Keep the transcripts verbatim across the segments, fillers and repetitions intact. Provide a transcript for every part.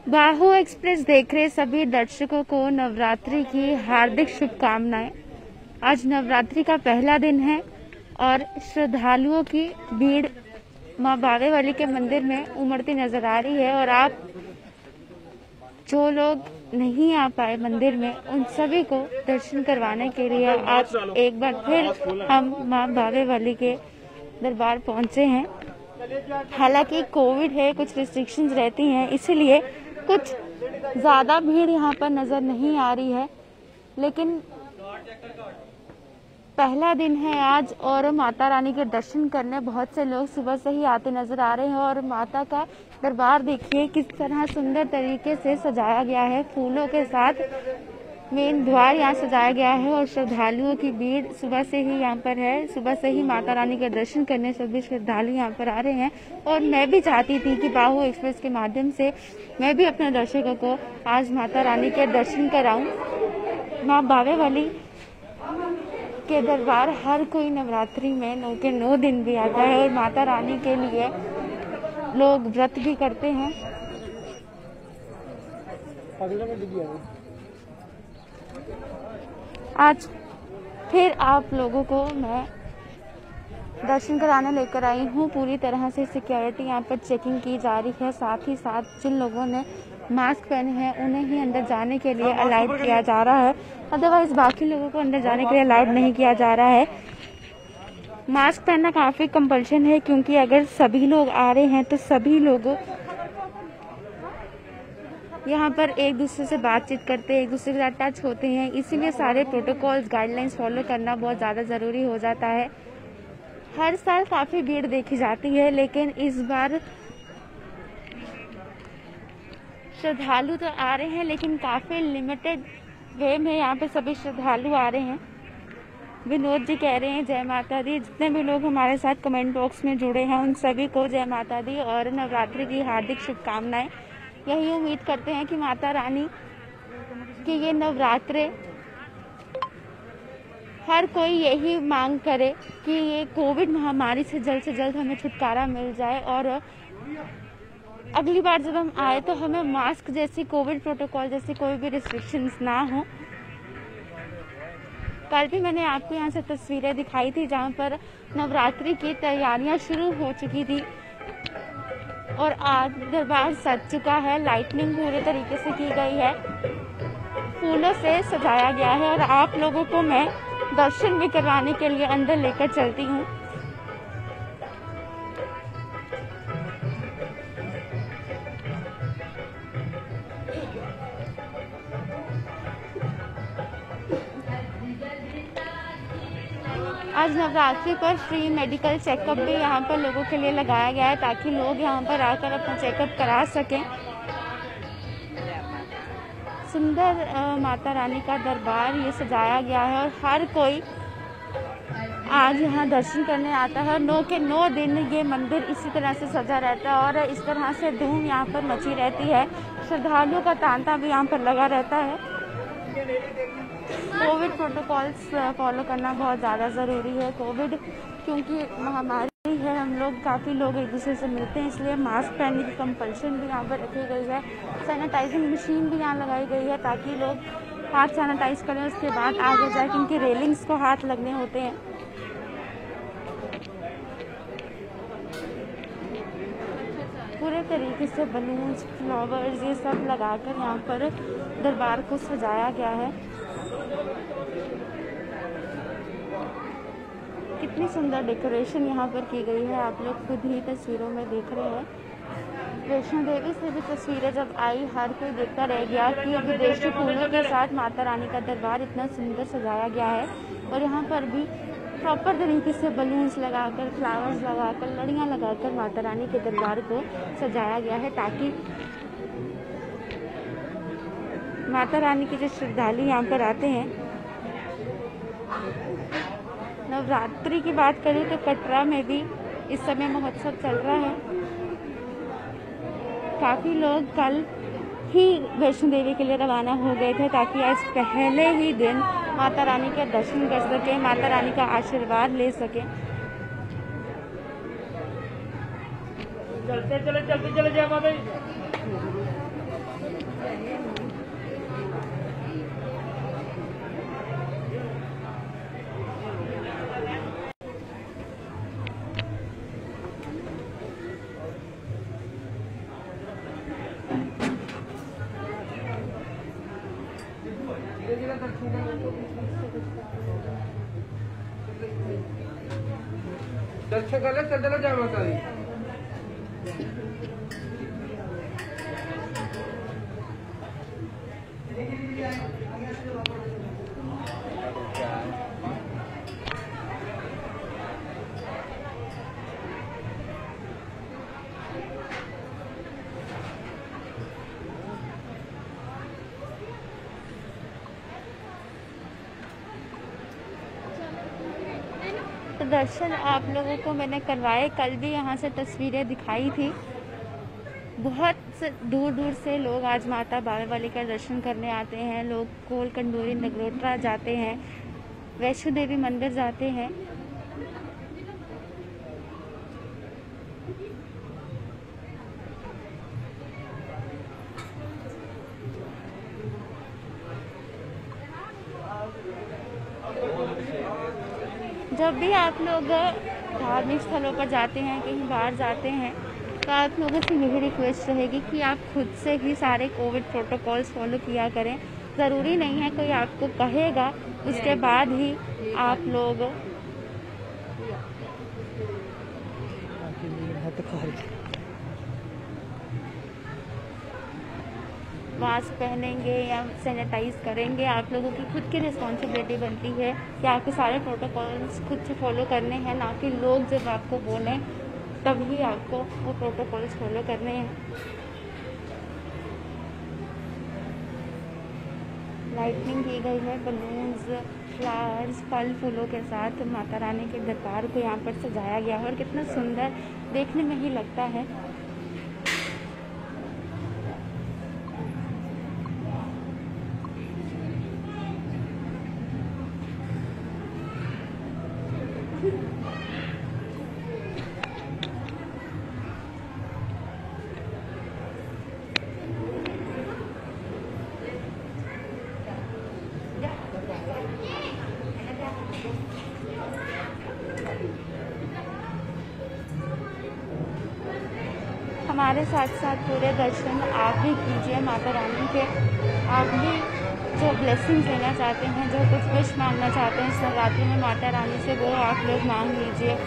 बाहु express देख रहे सभी दर्शकों को नवरात्रि की हार्दिक शुभकामनाएं। आज नवरात्रि का पहला दिन है और श्रद्धालुओं की भीड़ मां बावे वाली के मंदिर में उमड़ती नजर आ रही है। और आप जो लोग नहीं आ पाए मंदिर में, उन सभी को दर्शन करवाने के लिए आज एक बार फिर हम मां बावे वाली के दरबार पहुंचे हैं। हालांकि कोविड है, कुछ रिस्ट्रिक्शंस रहती हैं, इसीलिए कुछ ज्यादा भीड़ यहाँ पर नजर नहीं आ रही है। लेकिन पहला दिन है आज और माता रानी के दर्शन करने बहुत से लोग सुबह से ही आते नजर आ रहे हैं। और माता का दरबार देखिए किस तरह सुंदर तरीके से सजाया गया है, फूलों के साथ मेन द्वार यहाँ सजाया गया है। और श्रद्धालुओं की भीड़ सुबह से ही यहाँ पर है। सुबह से ही माता रानी के दर्शन करने सभी श्रद्धालु यहाँ पर आ रहे हैं। और मैं भी चाहती थी कि बाहु एक्सप्रेस के माध्यम से मैं भी अपने दर्शकों को आज माता रानी के दर्शन कराऊं। माँ बावे वाली के दरबार हर कोई नवरात्रि में नौ के नौ दिन भी आता है और माता रानी के लिए लोग व्रत भी करते हैं। आज फिर आप लोगों को मैं दर्शन कराने लेकर आई हूँ। पूरी तरह से सिक्योरिटी यहाँ पर चेकिंग की जा रही है। साथ ही साथ जिन लोगों ने मास्क पहने हैं उन्हें ही अंदर जाने के लिए अलाउड किया जा रहा है, अदरवाइज बाकी लोगों को अंदर जाने के लिए अलाउड नहीं किया जा रहा है। मास्क पहनना काफी कंपल्शन है, क्योंकि अगर सभी लोग आ रहे हैं तो सभी लोग यहाँ पर एक दूसरे से बातचीत करते हैं, एक दूसरे के साथ टच होते हैं। इसीलिए सारे प्रोटोकॉल्स गाइडलाइंस फॉलो करना बहुत ज़्यादा ज़रूरी हो जाता है। हर साल काफ़ी भीड़ देखी जाती है, लेकिन इस बार श्रद्धालु तो आ रहे हैं लेकिन काफ़ी लिमिटेड वे में यहाँ पे सभी श्रद्धालु आ रहे हैं। विनोद जी कह रहे हैं जय माता दी। जितने भी लोग हमारे साथ कमेंट बॉक्स में जुड़े हैं उन सभी को जय माता दी और नवरात्रि की हार्दिक शुभकामनाएं। यही उम्मीद करते हैं कि माता रानी की ये नवरात्रे हर कोई यही मांग करे कि ये कोविड महामारी से जल्द से जल्द हमें छुटकारा मिल जाए और अगली बार जब हम आए तो हमें मास्क जैसी कोविड प्रोटोकॉल जैसी कोई भी रिस्ट्रिक्शंस ना हो। कल भी मैंने आपको यहाँ से तस्वीरें दिखाई थी जहाँ पर नवरात्रि की तैयारियां शुरू हो चुकी थी और आज दरबार सज चुका है। लाइटनिंग पूरे तरीके से की गई है, फूलों से सजाया गया है और आप लोगों को मैं दर्शन भी करवाने के लिए अंदर लेकर चलती हूँ। आज नवरात्रि पर फ्री मेडिकल चेकअप भी यहाँ पर लोगों के लिए लगाया गया है, ताकि लोग यहाँ पर आकर अपना चेकअप करा सकें। सुंदर माता रानी का दरबार ये सजाया गया है और हर कोई आज यहाँ दर्शन करने आता है। नौ के नौ दिन ये मंदिर इसी तरह से सजा रहता है और इस तरह से धूम यहाँ पर मची रहती है। श्रद्धालुओं का तांता भी यहाँ पर लगा रहता है। कोविड प्रोटोकॉल्स फॉलो करना बहुत ज़्यादा ज़रूरी है। कोविड क्योंकि महामारी है, हम लोग काफ़ी लोग एक दूसरे से मिलते हैं, इसलिए मास्क पहनने की कंपल्शन भी यहाँ पर रखी गई है। सैनिटाइजिंग मशीन भी यहाँ लगाई गई है ताकि लोग हाथ सैनिटाइज करें, उसके बाद आगे जाए, क्योंकि रेलिंग्स को हाथ लगने होते हैं। पूरे तरीके से बलून्स, फ्लावर्स ये सब लगाकर यहाँ पर दरबार को सजाया गया है। कितनी सुंदर डेकोरेशन यहाँ पर की गई है, आप लोग खुद ही तस्वीरों में देख रहे हैं। वैष्णो देवी से भी तस्वीरें जब आई, हर कोई देखता रह गया कि विदेशी फूलों के साथ माता रानी का दरबार इतना सुंदर सजाया गया है। और यहाँ पर भी प्रॉपर तरीके से बलून्स लगाकर, फ्लावर्स लगाकर, लड़ियाँ लगाकर माता रानी के दरबार को सजाया गया है, ताकि माता रानी के जो श्रद्धालु यहाँ पर आते हैं। नवरात्रि की बात करें तो कटरा में भी इस समय महोत्सव चल रहा है। काफ़ी लोग कल ही वैष्णो देवी के लिए रवाना हो गए थे ताकि आज पहले ही दिन माता रानी के दर्शन कर सकें, माता रानी का आशीर्वाद ले सकें। चलते चले चलते चले जय माता दी। दर्शन कर ले, चल चलो जय माता दी। तो दर्शन आप लोगों को मैंने करवाए, कल भी यहाँ से तस्वीरें दिखाई थी। बहुत से दूर दूर से लोग आज माता बारावाली का दर्शन करने आते हैं। लोग कोल कंडोरी नगरोटा जाते हैं, वैष्णो देवी मंदिर जाते हैं। जब भी आप लोग धार्मिक स्थलों पर जाते हैं, कहीं बाहर जाते हैं, तो आप लोगों से यही रिक्वेस्ट रहेगी कि आप खुद से ही सारे कोविड प्रोटोकॉल्स फॉलो किया करें। ज़रूरी नहीं है कोई आपको कहेगा उसके बाद ही आप लोग मास्क पहनेंगे या सैनिटाइज करेंगे। आप लोगों की खुद की रिस्पॉन्सिबिलिटी बनती है कि आपके सारे प्रोटोकॉल्स खुद से फॉलो करने हैं, ना कि लोग जब आपको बोलें तभी आपको वो प्रोटोकॉल्स फॉलो करने हैं। लाइटनिंग की गई है, बलून्स, फ्लावर्स, फल फूलों के साथ माता रानी के दरबार को यहाँ पर सजाया गया है और कितना सुंदर देखने में ही लगता है। हमारे साथ साथ पूरे दर्शन आप भी कीजिए माता रानी के। आप भी जो ब्लेसिंग्स लेना चाहते हैं, जो कुछ विश मांगना चाहते हैं इस नवरात्रि में माता रानी से, वो आप लोग मांग लीजिए।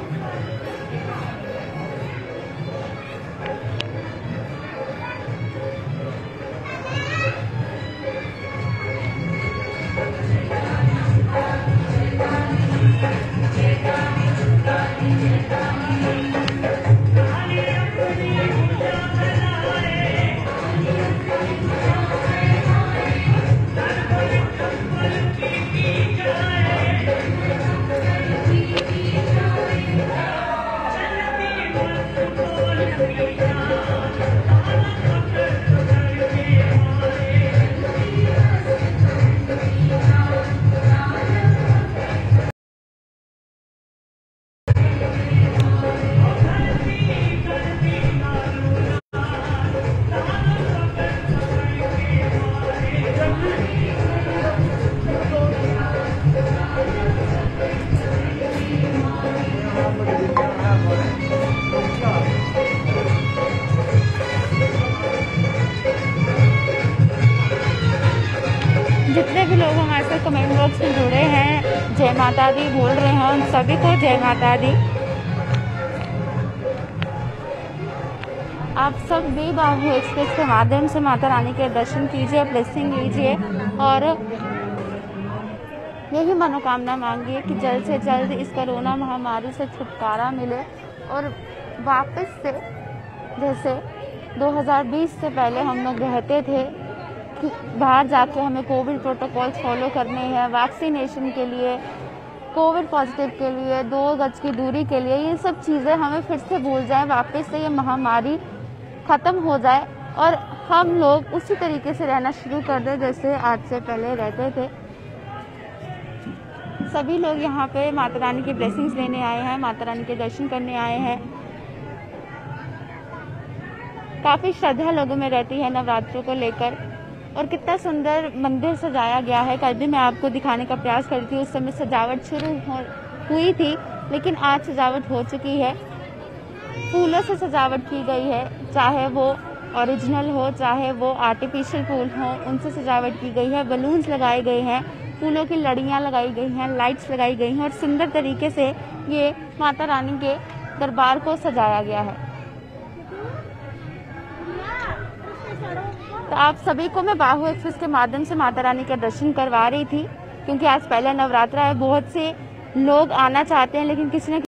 जितने भी लोग हमारे साथ कमेंट बॉक्स में जुड़े हैं, जय माता दी बोल रहे हैं, उन सभी को जय माता दी। आप सब भी बाहु एक्सप्रेस के माध्यम से माता रानी के दर्शन कीजिए, ब्लेसिंग लीजिए और यही मनोकामना मांगिए कि जल्द से जल्द इस कोरोना महामारी से छुटकारा मिले और वापस से जैसे दो हज़ार बीस से पहले हम लोग रहते थे कि बाहर जाके हमें कोविड प्रोटोकॉल्स फॉलो करने हैं, वैक्सीनेशन के लिए, कोविड पॉजिटिव के लिए, दो गज की दूरी के लिए, ये सब चीज़ें हमें फिर से भूल जाए, वापस से ये महामारी ख़त्म हो जाए और हम लोग उसी तरीके से रहना शुरू कर दें जैसे आज से पहले रहते थे। सभी लोग यहाँ पे माता रानी की ब्लेसिंग्स लेने आए हैं, माता रानी के दर्शन करने आए हैं। काफी श्रद्धा लोगों में रहती है नवरात्रों को लेकर। और कितना सुंदर मंदिर सजाया गया है। कल भी मैं आपको दिखाने का प्रयास कर रही थी, उस समय सजावट शुरू हो हुई थी, लेकिन आज सजावट हो चुकी है। फूलों से सजावट की गई है, चाहे वो ओरिजिनल हो चाहे वो आर्टिफिशियल फूल हो, उनसे सजावट की गई है। बलून्स लगाए गए हैं, फूलों की लड़ियां लगाई गई हैं, लाइट्स लगाई गई हैं और सुंदर तरीके से ये माता रानी के दरबार को सजाया गया है। तो आप सभी को मैं बाहु एक्सप्रेस के माध्यम से माता रानी का दर्शन करवा रही थी, क्योंकि आज पहला नवरात्रा है। बहुत से लोग आना चाहते हैं, लेकिन किसी न